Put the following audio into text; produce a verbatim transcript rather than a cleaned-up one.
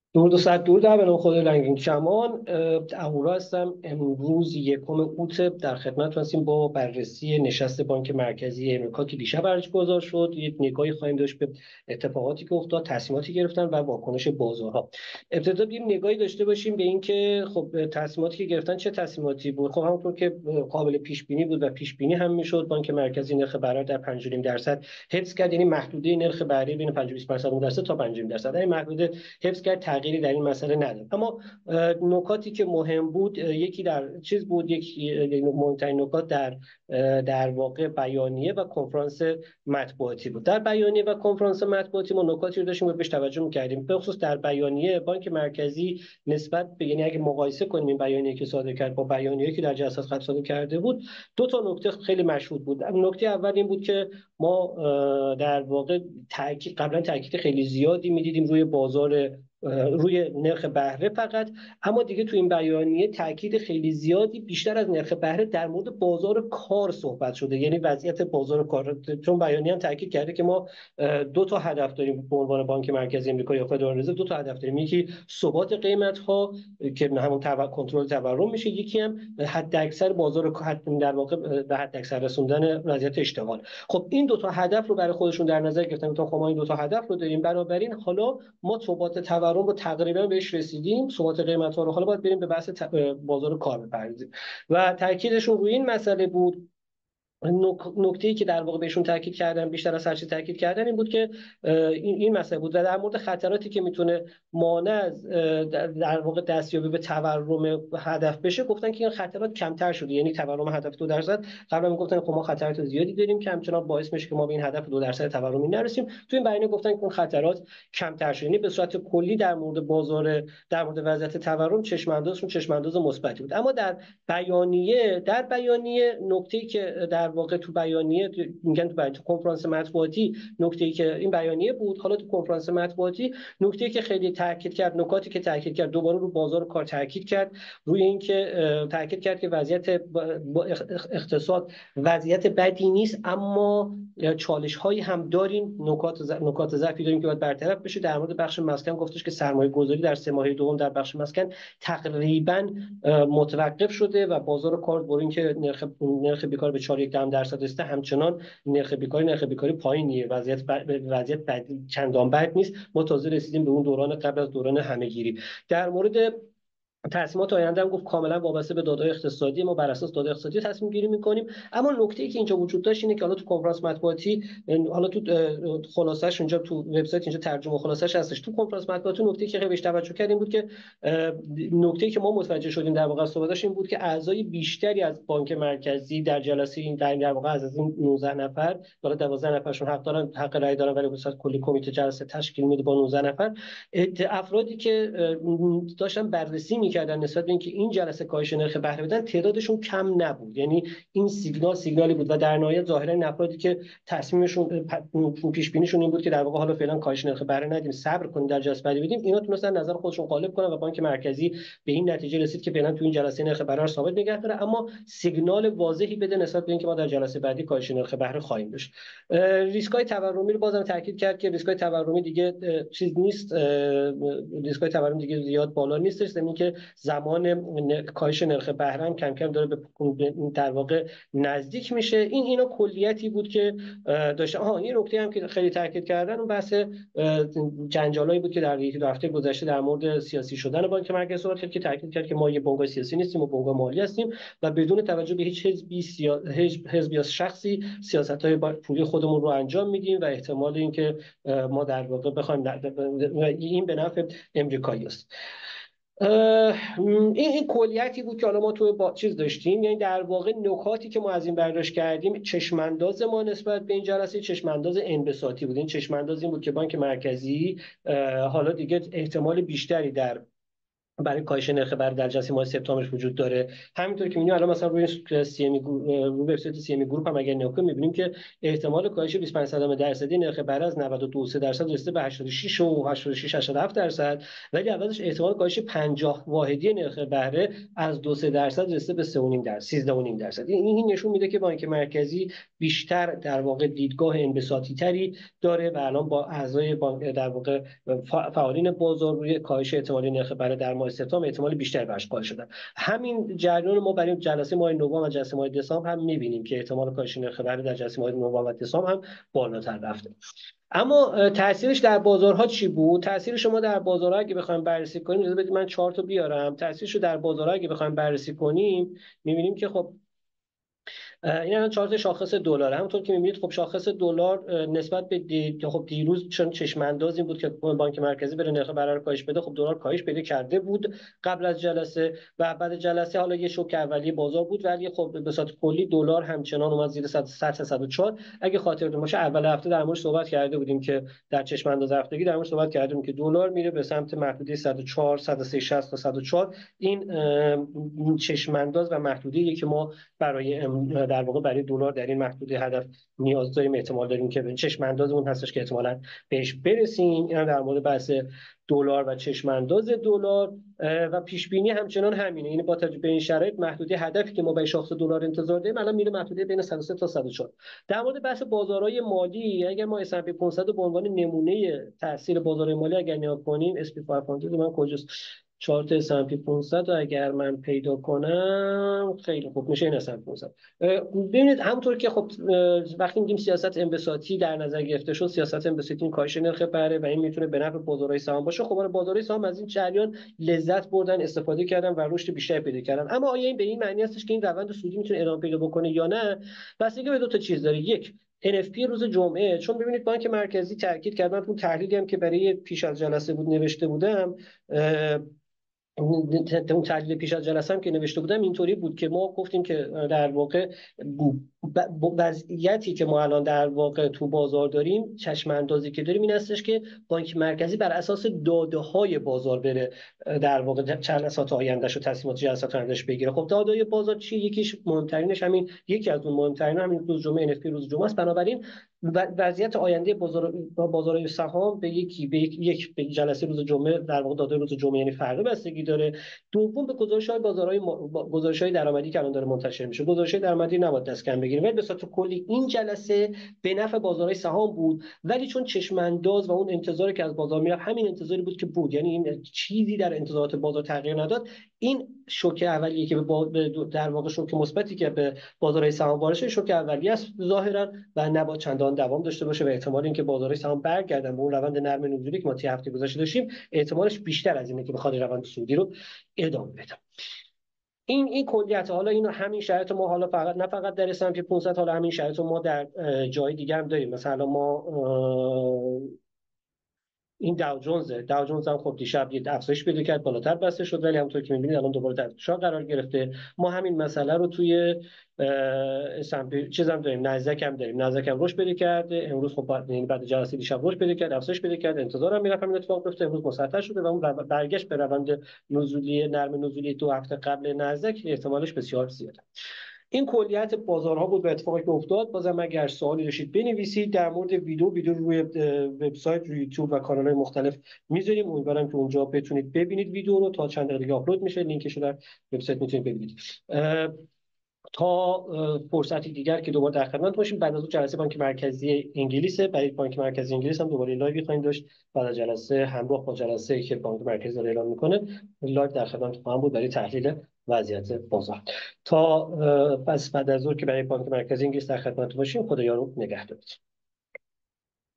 درود و صد درود در خود رنگین کمان. اه، اهورا هستم. امروز یکم اوت در خدمت هستیم با بررسی نشست بانک مرکزی امریکا که دیشب برگزار شد. یک نگاهی خواهیم داشت به اتفاقاتی که افتاد، تصمیماتی گرفتن و واکنش بازارها. ابتدا بیایم نگاهی داشته باشیم به اینکه خب تصمیماتی که گرفتن چه تصمیماتی بود. خب همونطور که قابل پیش بینی بود و پیش بینی هم میشد، بانک مرکزی نرخ بهره در پنج و نیم درصد حفظ کرد، یعنی محدوده نرخ بهره بین پنج و بیست درصد تا پنج و نیم درصد. این محدوده حفظ کرد، تغییری در این مسئله نداد. اما نکاتی که مهم بود، یکی در چیز بود، یک مهمترین نکات در در واقع بیانیه و کنفرانس مطبوعاتی بود. در بیانیه و کنفرانس مطبوعاتی ما نکاتی رو داشتیم و بهش توجه می‌کردیم. به خصوص در بیانیه بانک مرکزی نسبت به، یعنی اگه مقایسه کنیم این بیانیه که صادر کرد با بیانیه‌ای که در جلسات قبل صادر کرده بود، دو تا نکته خیلی مشهود بود. نکته اول این بود که ما در واقع تاکید قبلا تاکید خیلی زیادی می‌دیدیم روی بازار، روی نرخ بهره فقط. اما دیگه تو این بیانیه تاکید خیلی زیادی بیشتر از نرخ بهره در مورد بازار کار صحبت شده، یعنی وضعیت بازار کار. چون بیانیه هم تاکید کرده که ما دو تا هدف داریم به عنوان بانک مرکزی آمریکا یا فدرال رزرو. دو تا هدف داریم، یکی ثبات قیمت ها که همون کنترل تورم میشه، یکی هم حد اکثر بازار در واقع به حد اکثر رسوندن وضعیت اشتغال. خب این دو تا هدف رو برای خودشون در نظر گرفتن. خب ما این دو تا هدف رو داریم، بنابراین حالا ما ثبات تورم رو تقریبا بهش رسیدیم، ثبات قیمت ها رو. حالا باید بریم به بحث بازار کار بپردازیم و تاکیدشون روی این مسئله بود. نکته ای که در واقع بهشون تاکید کردن، بیشتر از هر چیز تاکید کردن، این بود که این این مسئله بود و در مورد خطراتی که میتونه مانع از در واقع دستیابی به تورم هدف بشه، گفتن که این خطرات کمتر شده. یعنی تورم هدف دو درصد قبلا میگفتن خب ما خطرات زیادی داریم که همچنان باعث میشه که ما به این هدف دو درصد تورمی نرسیم. تو این بیانیه گفتن که اون خطرات کمتر شده. یعنی به صورت کلی در مورد بازار، در مورد وضعیت تورم چشم اندازشون چشم انداز مثبتی بود. اما در بیانیه در بیانیه نکته‌ای که در واقع تو بیانیه میگن، تو بیانیه تو کنفرانس مطبوعاتی نکته‌ای که این بیانیه بود، حالا تو کنفرانس مطبوعاتی نکته‌ای که خیلی تاکید کرد، نکاتی که تاکید کرد، دوباره رو بازار کار تاکید کرد، روی اینکه تاکید کرد که وضعیت با اقتصاد وضعیت بدی نیست، اما چالش هایی هم داریم، نکات ز... نکات ضعفی داریم که باید برطرف بشه. در مورد بخش مسکن گفتش که سرمایه گذاری در سه ماهه دوم در بخش مسکن تقریبا متوقف شده و بازار کار برای اینکه نرخ نرخ بیکاری به چهار و یک دهم درصد رسیده، همچنان نرخ بیکاری نرخ بیکاری پایینیه. وضعیت ب... وضعیت بد... چندان بد نیست. ما تازه رسیدیم به اون دوران قبل از دوران همهگیری. در مورد تصمیمات آینده هم گفت کاملا وابسته به داده‌های اقتصادی، ما بر اساس داده اقتصادی تصمیم گیری می‌کنیم. اما نکته‌ای که اینجا وجود داشت اینه که حالا تو کنفرانس مطبوعاتی، حالا تو خلاصش اونجا تو وبسایت اینجا ترجمه و خلاصش هستش. تو کنفرانس مطبوعاتی نکته‌ای که خیلی بهش توجه کردیم بود که نکته‌ای که ما متوجه شدیم در واقع صحبتش این بود که اعضای بیشتری از بانک مرکزی در جلسه این در واقع از این نوزده نفر، حالا دوازده نفرشون حق دارن، حق رأی دارن، ولی به صورت کلی کمیته جلسه تشکیل میده با نوزده نفر. افرادی که داشتن بررسی می‌کردن نسبت به اینکه این جلسه کاهش نرخ بهره بدن، تعدادشون کم نبود. یعنی این سیگنال سیگنالی بود و در نهایت ظاهرا این افرادی که تصمیمشون پیش بینیشون این بود که در واقع حالا فعلا کاهش نرخ بهره ندیم، صبر کنیم، در جلسه بعدی بدیم، اینا تونستن نظر خودشون غالب کنن و بانک مرکزی به این نتیجه رسید که فعلا تو این جلسه نرخ بهره رو ثابت نگه داره، اما سیگنال واضحی بده نسبت به اینکه ما در جلسه بعدی کاهش نرخ بهره خواهیم داشت. ریسک‌های تورمی رو بازم تاکید کرد که ریسک‌های تورمی دیگه چیز نیست، ریسک‌های تورمی دیگه زیاد بالا نیستش، زمین که زمان کاهش نرخ بهره هم کم کم داره به در واقع نزدیک میشه. این اینا کلیتی بود که داشته. آها این نکته هم که خیلی تاکید کردن، اون بحث جنجالایی بود که در یک دو هفته گذشته در مورد سیاسی شدن بانک مرکزی صحبت کرد، که تاکید کرد که ما یه بنگاه سیاسی نیستیم، ما بنگاه مالی هستیم و بدون توجه به هیچ حزبی سیا... حزبی یا شخصی سیاست‌های پولی خودمون رو انجام میدیم و احتمال اینکه ما در واقع بخوایم این به نفع امریکایی است. این این کلیتی بود که حالا ما تو با چیز داشتیم. یعنی در واقع نکاتی که ما از این برداشت کردیم، چشمانداز ما نسبت به این جلسه چشمانداز انبساطی بود. این چشمانداز این بود که بانک مرکزی حالا دیگه احتمال بیشتری در برای کاهش نرخ بر در جلسه ماه سپتامبر وجود داره. همینطور که می‌بینیم الان مثلا روی سی ام روی وبسایت سی ام گروپ هم اگر نگاه کنیم می‌بینیم که احتمال کاهش بیست و پنج درصدی نرخ بر از نود و دو درصد رسیده به هشتاد و شش و هشتاد و شش هشتاد و هفت درصد، ولی عوضش احتمال کاهش پنجاه واحدی نرخ بهره از دو درصد رسیده به سه و نیم درصد سیزده و نیم درصد. این این نشون میده که بانک مرکزی بیشتر در واقع دیدگاه انبساطی تری داره و الان با اعضای بانک در واقع فعالین بازار روی کاهش احتمالی نرخ بهره در ماه سپتامبر احتمال بیشتر براش قائل شدن. همین جریان ما برای جلسه ماه نوامبر و جلسه ماه دسامبر هم می‌بینیم که احتمال کاهش نرخ بهره در جلسه ماه نوامبر و دسامبر هم بالاتر رفته. اما تاثیرش در بازارها چی بود؟ تاثیر شما در بازارها اگه بخوایم بررسی کنیم، اجازه بدید من چهار تا بیارم. تاثیرش رو در بازارها اگه بخوایم بررسی کنیم، می‌بینیم که خب این الان چارت شاخص دلار، همونطور که می‌بینید خب شاخص دلار نسبت به دی... خب دیروز چون چشم انداز این بود که بانک مرکزی بره نرخ بهره رو کاهش بده، خب دلار کاهش پیدا کرده بود قبل از جلسه و بعد جلسه حالا یه شوک اولیه بازار بود، ولی خب به صورت کلی دلار همچنان اومد زیر سطح صد و چهار. اگه خاطرتون باشه اول هفته در موردش صحبت کرده بودیم که در چشم انداز هفتگی در موردش صحبت کردیم که دلار میره به سمت محدوده صد و چهار صد و سه شصت تا صد و چهار. این چشم انداز و محدوده‌ای که ما برای در واقع برای دلار در این محدوده هدف نیاز داریم، احتمال داریم که به چشم انداز اون هستش که احتمالاً بهش برسیم. این در مورد بحث دلار و چشم انداز دلار و پیش بینی همچنان همینه. این با توجه به این شرایط محدوده هدفی که ما به شاخص دلار انتظار داریم الان میره محدوده بین صد و سه تا صد و چهار. در مورد بحث بازارهای مالی، اگر ما اس اند پی پانصد به عنوان نمونه تاثیر بازار مالی اگر نگاه کنیم، اس پی پانصد من کجاست؟ چارت اس اند پی پانصد رو اگر من پیدا کنم خیلی خوب میشه. این اس اند پی پانصد ببینید همونطور که خب وقتی میگیم سیاست انبساطی در نظر گرفته شد، سیاست انبساطی کاهش نرخ بهره و این میتونه به نفع بازارهای سهام باشه. خب بازارهای سهام از این جریان لذت بردن، استفاده کردن و رشد بیشتر پیدا کردن. اما آیا این به این معنی هستش که این روند سودی میتونه ادامه پیدا بکنه یا نه؟ بستگی به دو تا چیز داره. یک، ان اف پی روز جمعه، چون ببینید بانک مرکزی تاکید کرد، من تو تحلیلی هم که برای پیش از جلسه بود نوشته بودم، اون تحلیل پیش از جلسه هم که نوشته بودم اینطوری بود که ما گفتیم که در واقع وضعیتی که ما الان در واقع تو بازار داریم، چشم اندازی که داریم این هستش که بانک مرکزی بر اساس داده های بازار بره در واقع جلسات آیندهش و تصمیمات جلسات آیندهش بگیره. خب داده های بازار چی؟ یکیش مهمترینش همین، یکی از اون مهمترین همین روز جمعه ان اف پی روز جمعه است. بنابراین وضعیت آینده بازار بازارهای سهام به یکی به یک, یک به جلسه روز جمعه در واقع داده روز جمعه یعنی فردا بستگی داره. دوم به گزارش‌های بازارهای گزارش‌های درآمدی که الان داره منتشر میشه. گزارش‌های درآمدی نباید دست کم بگیریم، ولی به صورت کلی این جلسه به نفع بازارهای سهام بود، ولی چون چشم انداز و اون انتظاری که از بازار میاد همین انتظاری بود که بود، یعنی این چیزی در انتظارات بازار تغییر نداد. این شوک اولیه که به در واقع شوک مثبتی که به بازارهای سهام وارد شد، شوک اولیه است ظاهرا و نباید چندان دوام داشته باشه و احتمال اینکه بازارهای سهام برگردن به اون روند نرم نزولی که ما طی هفته گذشته داشتیم احتمالش بیشتر از اینه که بخواد روند سودی رو ادامه بده. این این کلیت. حالا این همین شرایط ما حالا فقط نه فقط در اس اند پی پانصد، حالا همین شرایط ما در جای دیگه هم داریم. مثلا ما این داو جونز داو جونز هم خب دیشب یه افزایش پیدا کرد، بالاتر بسته شد، ولی همونطور که می‌بینید الان دوباره در فشار قرار گرفته. ما همین مسئله رو توی اس ام پی چیز هم داریم، نزدک هم داریم. نزدک هم رشد پیدا کرده امروز، خب بعد یعنی بعد جلسه دیشب رشد پیدا کرد، افزایش پیدا کرد، انتظار هم میرفت همین اتفاق بیفته، امروز مسطح شده و اون برگشت به روند نزولی نرم نزولی دو هفته قبل نزدک احتمالش بسیار زیاده. این کلیت بازارها بود و اتفاقی که افتاد. بازم اگر سوالی داشتید بنویسید. در مورد ویدیو ویدیو روی وبسایت، روی یوتیوب و کانال‌های مختلف میذاریم، امیدوارم که اونجا بتونید ببینید ویدیو رو. تا چند دقیقه دیگه آپلود میشه، لینکش رو در وبسایت میتونید ببینید. تا فرصتی دیگر که دوباره در خدمت باشیم. بعد از اون جلسه بانک مرکزی انگلیس، برای بانک مرکزی انگلیس هم دوباره لایو خواهیم داشت. بعد از جلسه همراه با جلسه که بانک مرکزی داره اعلام میکنه لایو در خدمت خواهم بود برای تحلیل وضعیت بازار. تا پس بعد از اون که برای بانک مرکزی انگلیس در خدمت باشیم، خدا یارو نگهدار.